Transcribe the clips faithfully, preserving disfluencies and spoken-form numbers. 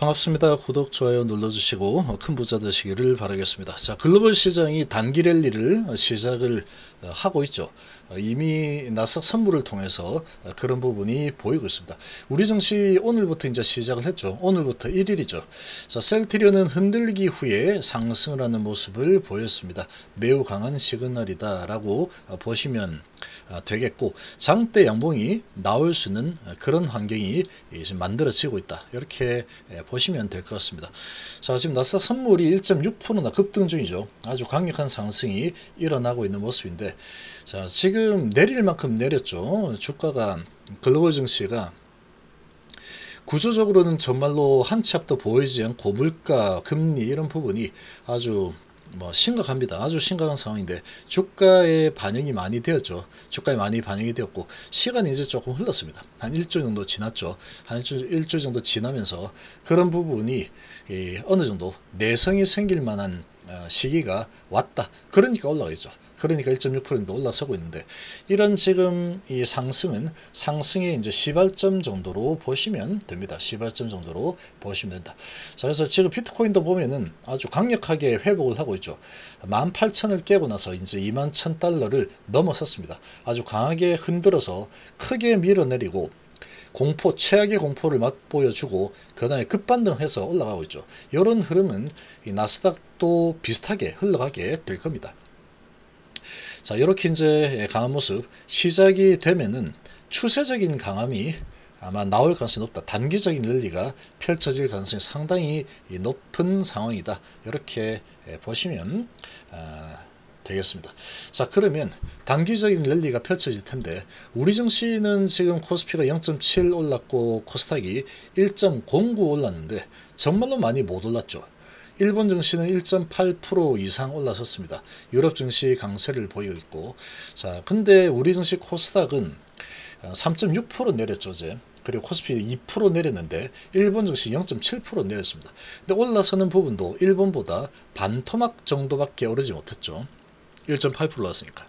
반갑습니다. 구독, 좋아요 눌러주시고 큰 부자 되시기를 바라겠습니다. 자, 글로벌 시장이 단기 랠리를 시작을 하고 있죠. 이미 나스닥 선물을 통해서 그런 부분이 보이고 있습니다. 우리 증시 오늘부터 이제 시작을 했죠. 오늘부터 일 일이죠. 자, 셀트리온은 흔들기 후에 상승을 하는 모습을 보였습니다. 매우 강한 시그널이다 라고 보시면 되겠고, 장대 양봉이 나올 수 있는 그런 환경이 지금 만들어지고 있다, 이렇게 보시면 될 것 같습니다. 자, 지금 나스닥 선물이 일 점 육 퍼센트나 급등 중이죠. 아주 강력한 상승이 일어나고 있는 모습인데, 자, 지금 내릴 만큼 내렸죠. 주가가, 글로벌 증시가 구조적으로는 정말로 한 치 앞도 보이지 않고 물가, 금리 이런 부분이 아주 뭐 심각합니다. 아주 심각한 상황인데 주가에 반영이 많이 되었죠. 주가에 많이 반영이 되었고, 시간이 이제 조금 흘렀습니다. 한 일주 정도 지났죠. 한 일주, 일주 정도 지나면서 그런 부분이 어느 정도 내성이 생길 만한 시기가 왔다. 그러니까 올라가겠죠. 그러니까 일 점 육 퍼센트 올라서고 있는데, 이런 지금 이 상승은 상승의 이제 시발점 정도로 보시면 됩니다. 시발점 정도로 보시면 된다. 자, 그래서 지금 비트코인도 보면은 아주 강력하게 회복을 하고 있죠. 만 팔천을 깨고 나서 이제 이만 천 달러를 넘어섰습니다. 아주 강하게 흔들어서 크게 밀어내리고 공포, 최악의 공포를 맛보여주고 그 다음에 급반등해서 올라가고 있죠. 이런 흐름은 이 나스닥도 비슷하게 흘러가게 될 겁니다. 자, 이렇게 이제 강한 모습 시작이 되면은 추세적인 강함이 아마 나올 가능성이 높다. 단기적인 랠리가 펼쳐질 가능성이 상당히 높은 상황이다. 이렇게 보시면 되겠습니다. 자, 그러면 단기적인 랠리가 펼쳐질 텐데, 우리 증시는 지금 코스피가 영 점 칠 올랐고 코스닥이 일 점 공구 올랐는데 정말로 많이 못 올랐죠. 일본 증시는 일 점 팔 퍼센트 이상 올라섰습니다. 유럽 증시 강세를 보이고 있고, 자, 근데 우리 증시 코스닥은 삼 점 육 퍼센트 내렸죠, 어제. 그리고 코스피 이 퍼센트 내렸는데 일본 증시 영 점 칠 퍼센트 내렸습니다. 근데 올라서는 부분도 일본보다 반토막 정도밖에 오르지 못했죠. 일 점 팔 퍼센트 올랐으니까.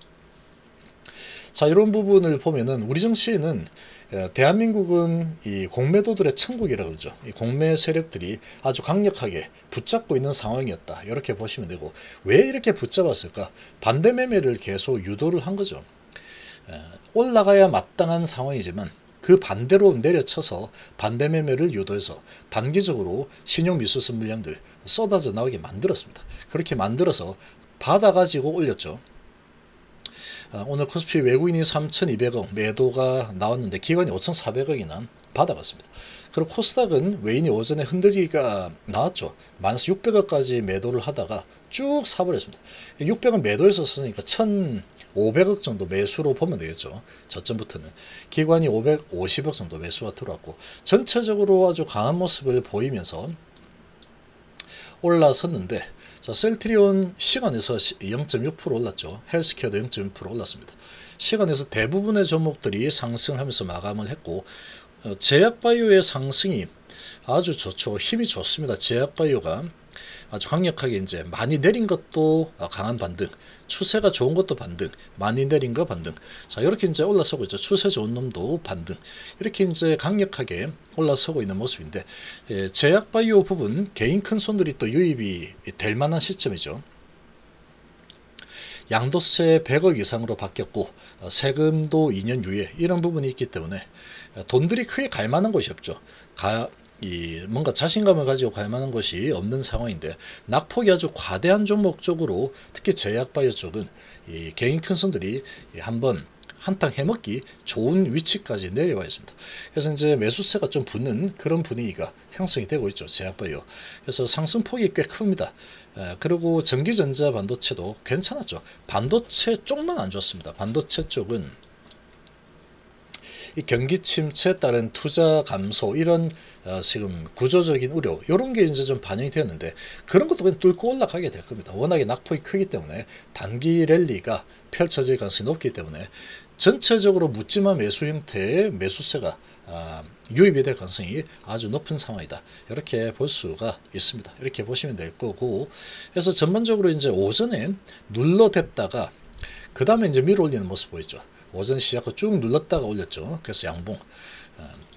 자, 이런 부분을 보면은 우리 증시는 대한민국은 이 공매도들의 천국이라고 그러죠. 이 공매 세력들이 아주 강력하게 붙잡고 있는 상황이었다, 이렇게 보시면 되고, 왜 이렇게 붙잡았을까? 반대 매매를 계속 유도를 한 거죠. 올라가야 마땅한 상황이지만 그 반대로 내려쳐서 반대 매매를 유도해서 단기적으로 신용 미수습 물량들 쏟아져 나오게 만들었습니다. 그렇게 만들어서 받아가지고 올렸죠. 오늘 코스피 외국인이 삼천이백억 매도가 나왔는데 기관이 오천사백억이나 받아갔습니다. 그리고 코스닥은 외인이 오전에 흔들기가 나왔죠. 마이너스 육백억까지 매도를 하다가 쭉 사버렸습니다. 육백억 매도해서 샀으니까 천오백억 정도 매수로 보면 되겠죠. 저점부터는 기관이 오백오십억 정도 매수가 들어왔고, 전체적으로 아주 강한 모습을 보이면서 올라섰는데, 자, 셀트리온 시간에서 영 점 육 퍼센트 올랐죠. 헬스케어도 영 점 육 퍼센트 올랐습니다. 시간에서 대부분의 종목들이 상승을 하면서 마감을 했고, 어, 제약바이오의 상승이 아주 좋죠. 힘이 좋습니다. 제약바이오가 아주 강력하게 이제 많이 내린 것도 강한 반등, 추세가 좋은 것도 반등, 많이 내린 거 반등. 자, 이렇게 이제 올라서고 있죠. 추세 좋은 놈도 반등. 이렇게 이제 강력하게 올라서고 있는 모습인데, 예, 제약바이오 부분 개인 큰 손들이 또 유입이 될 만한 시점이죠. 양도세 백억 이상으로 바뀌었고 세금도 이 년 유예, 이런 부분이 있기 때문에 돈들이 크게 갈 만한 곳이 없죠. 가, 이 뭔가 자신감을 가지고 갈 만한 것이 없는 상황인데, 낙폭이 아주 과대한 종목 쪽으로, 특히 제약바이오 쪽은 이 개인 큰 손들이 한번 한탕 해먹기 좋은 위치까지 내려와 있습니다. 그래서 이제 매수세가 좀 붙는 그런 분위기가 형성이 되고 있죠. 제약바이오. 그래서 상승폭이 꽤 큽니다. 에, 그리고 전기전자 반도체도 괜찮았죠. 반도체 쪽만 안 좋았습니다. 반도체 쪽은 이 경기 침체에 따른 투자 감소, 이런 어, 지금 구조적인 우려, 이런 게 이제 좀 반영이 되었는데, 그런 것도 그냥 뚫고 올라가게 될 겁니다. 워낙에 낙폭이 크기 때문에 단기 랠리가 펼쳐질 가능성이 높기 때문에 전체적으로 묻지마 매수 형태의 매수세가 아, 유입이 될 가능성이 아주 높은 상황이다, 이렇게 볼 수가 있습니다. 이렇게 보시면 될 거고, 그래서 전반적으로 이제 오전에 눌러댔다가 그 다음에 이제 밀어 올리는 모습 보이죠. 오전 시작하고 쭉 눌렀다가 올렸죠. 그래서 양봉.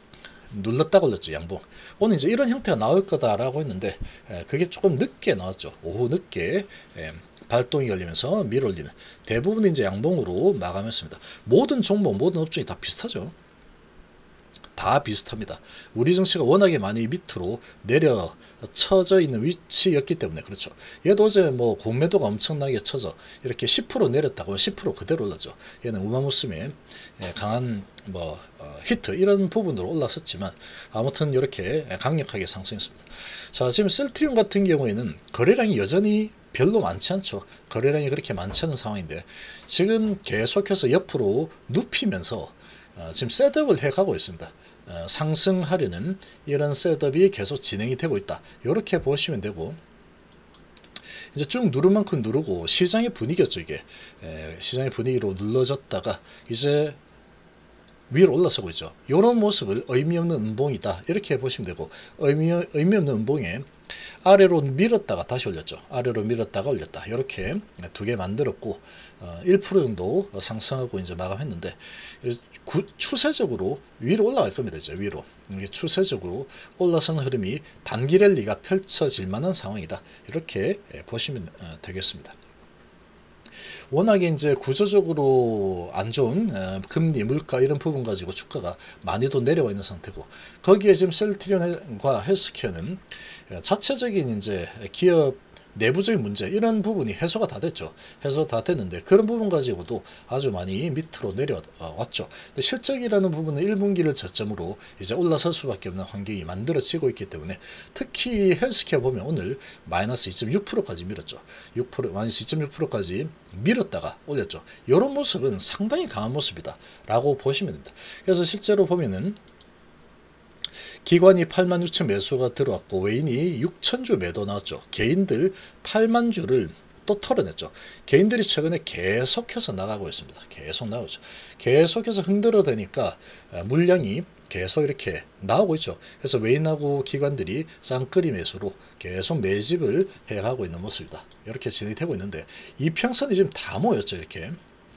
눌렀다 올렸죠. 양봉. 오늘 이제 이런 형태가 나올 거다라고 했는데 그게 조금 늦게 나왔죠. 오후 늦게 발동이 열리면서 밀어올리는 대부분 이제 양봉으로 마감했습니다. 모든 종목, 모든 업종이 다 비슷하죠. 다 비슷합니다. 우리 증시가 워낙에 많이 밑으로 내려 쳐져 있는 위치였기 때문에 그렇죠. 얘도 어제 뭐 공매도가 엄청나게 쳐져 이렇게 십 퍼센트 내렸다고 십 퍼센트 그대로 올랐죠. 얘는 우마무스메 강한 뭐 어, 히트 이런 부분으로 올랐었지만 아무튼 이렇게 강력하게 상승했습니다. 자, 지금 셀트리온 같은 경우에는 거래량이 여전히 별로 많지 않죠. 거래량이 그렇게 많지 않은 상황인데 지금 계속해서 옆으로 눕히면서 어, 지금 셋업을 해가고 있습니다. 어, 상승하려는 이런 셋업이 계속 진행이 되고 있다. 이렇게 보시면 되고 이제 쭉 누를 만큼 누르고 시장의 분위기였죠. 이게 에, 시장의 분위기로 눌러졌다가 이제 위로 올라서고 있죠. 이런 모습을 의미 없는 음봉이다. 이렇게 보시면 되고 의미, 의미 없는 음봉에 아래로 밀었다가 다시 올렸죠. 아래로 밀었다가 올렸다. 이렇게 두 개 만들었고 어, 일 퍼센트 정도 상승하고 이제 마감했는데 구, 추세적으로 위로 올라갈 겁니다. 이제 위로 이게 추세적으로 올라서는 흐름이 단기 랠리가 펼쳐질 만한 상황이다. 이렇게 보시면 어, 되겠습니다. 워낙에 이제 구조적으로 안 좋은 금리, 물가 이런 부분 가지고 주가가 많이도 내려와 있는 상태고 거기에 지금 셀트리온과 헬스케어는 자체적인 이제 기업 내부적인 문제 이런 부분이 해소가 다 됐죠. 해소 다 됐는데 그런 부분 가지고도 아주 많이 밑으로 내려왔죠. 실적이라는 부분은 일 분기를 저점으로 이제 올라설 수밖에 없는 환경이 만들어지고 있기 때문에 특히 헬스케어 보면 오늘 마이너스 이 점 육 퍼센트까지 밀었죠. 육 퍼센트, 마이너스 이 점 육 퍼센트까지 밀었다가 올렸죠. 이런 모습은 상당히 강한 모습이다 라고 보시면 됩니다. 그래서 실제로 보면은 기관이 팔만 육천 매수가 들어왔고 외인이 육천 주 매도 나왔죠. 개인들 팔만 주를 또 털어냈죠. 개인들이 최근에 계속해서 나가고 있습니다. 계속 나오죠. 계속해서 흔들어대니까 물량이 계속 이렇게 나오고 있죠. 그래서 외인하고 기관들이 쌍끌이 매수로 계속 매집을 해가고 있는 모습이다. 이렇게 진행이 되고 있는데 이평선이 지금 다 모였죠. 이렇게.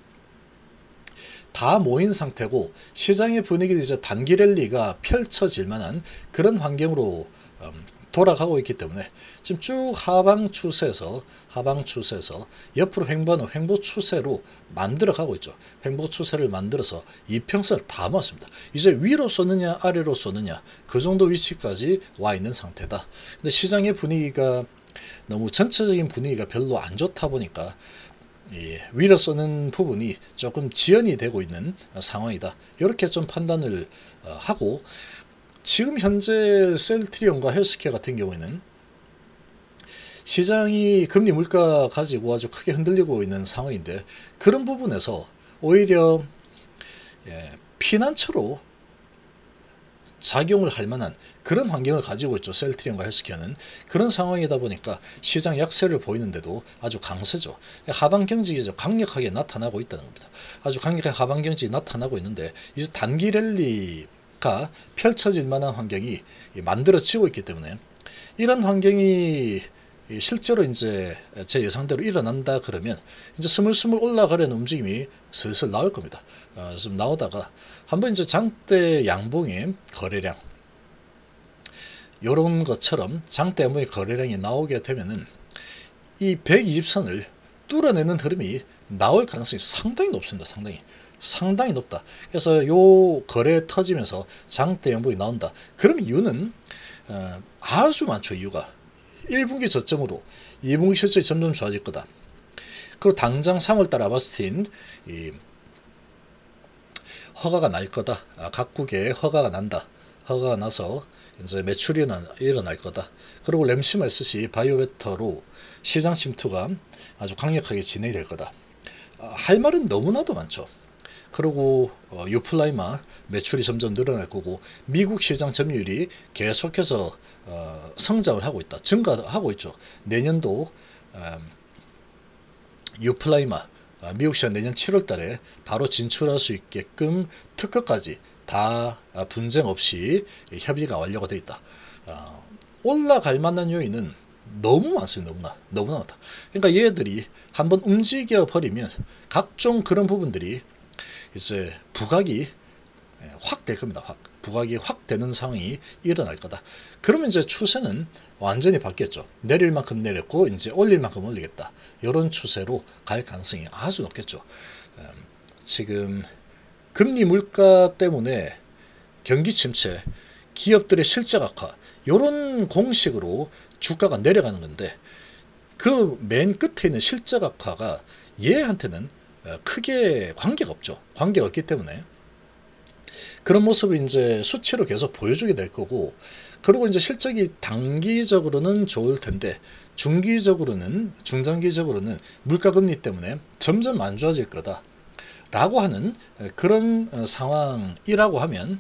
다 모인 상태고 시장의 분위기도 이제 단기 랠리가 펼쳐질 만한 그런 환경으로 음, 돌아가고 있기 때문에 지금 쭉 하방 추세에서 하방 추세에서 옆으로 횡보하는 횡보 추세로 만들어 가고 있죠. 횡보 추세를 만들어서 이평선을 다 모았습니다. 이제 위로 쏘느냐 아래로 쏘느냐 그 정도 위치까지 와 있는 상태다. 근데 시장의 분위기가 너무 전체적인 분위기가 별로 안 좋다 보니까 예, 위로 쏘는 부분이 조금 지연이 되고 있는 상황이다. 이렇게 좀 판단을 하고 지금 현재 셀트리온과 헬스케어 같은 경우에는 시장이 금리 물가 가지고 아주 크게 흔들리고 있는 상황인데 그런 부분에서 오히려 예, 피난처로 작용을 할 만한 그런 환경을 가지고 있죠. 셀트리온과 헬스케어는 그런 상황이다 보니까 시장 약세를 보이는데도 아주 강세죠. 하방 경직이 강력하게 나타나고 있다는 겁니다. 아주 강력한 하방 경직이 나타나고 있는데 이제 단기 랠리가 펼쳐질 만한 환경이 만들어지고 있기 때문에 이런 환경이 실제로 이제 제 예상대로 일어난다 그러면 이제 스물스물 올라가려는 움직임이 슬슬 나올 겁니다. 어, 좀 나오다가 한번 이제 장대 양봉의 거래량 요런 것처럼 장대 양봉의 거래량이 나오게 되면은 이 백이십 선을 뚫어내는 흐름이 나올 가능성이 상당히 높습니다. 상당히 상당히 높다. 그래서 요 거래 터지면서 장대 양봉이 나온다. 그럼 이유는 어, 아주 많죠. 이유가 일 분기 저점으로 이 분기 실적이 점점 좋아질 거다. 그리고 당장 삼월달 아바스틴 이 허가가 날 거다. 아, 각국에 허가가 난다. 허가가 나서 이제 매출이 일어나, 일어날 거다. 그리고 램시마스시 바이오베터로 시장 침투가 아주 강력하게 진행이 될 거다. 아, 할 말은 너무나도 많죠. 그리고 어, 유플라이마 매출이 점점 늘어날 거고 미국 시장 점유율이 계속해서 어, 성장을 하고 있다. 증가하고 있죠. 내년도 어, 유플라이마 어, 미국 시장 내년 칠월 달에 바로 진출할 수 있게끔 특허까지 다 분쟁 없이 협의가 완료가 되어 있다. 어, 올라갈 만한 요인은 너무 많습니다. 너무나 너무나 많다. 그러니까 얘들이 한번 움직여 버리면 각종 그런 부분들이 이제 부각이 확 될 겁니다. 확. 부각이 확 되는 상황이 일어날 거다. 그러면 이제 추세는 완전히 바뀌었죠. 내릴 만큼 내렸고 이제 올릴 만큼 올리겠다. 이런 추세로 갈 가능성이 아주 높겠죠. 지금 금리 물가 때문에 경기 침체, 기업들의 실적 악화, 이런 공식으로 주가가 내려가는 건데, 그 맨 끝에 있는 실적 악화가 얘한테는 크게 관계가 없죠. 관계가 없기 때문에 그런 모습을 이제 수치로 계속 보여주게 될 거고, 그리고 이제 실적이 단기적으로는 좋을 텐데 중기적으로는, 중장기적으로는 물가 금리 때문에 점점 안 좋아질 거다 라고 하는 그런 상황이라고 하면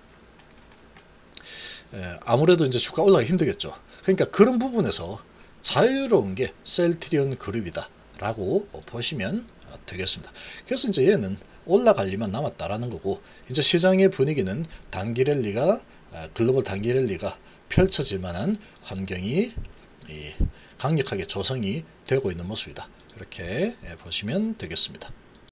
아무래도 이제 주가 올라가기 힘들겠죠. 그러니까 그런 부분에서 자유로운 게 셀트리온 그룹이다 라고 보시면 되겠습니다. 그래서 이제 얘는 올라갈 일만 남았다라는 거고, 이제 시장의 분위기는 단기 랠리가, 글로벌 단기 랠리가 펼쳐질 만한 환경이 강력하게 조성이 되고 있는 모습이다. 이렇게 보시면 되겠습니다.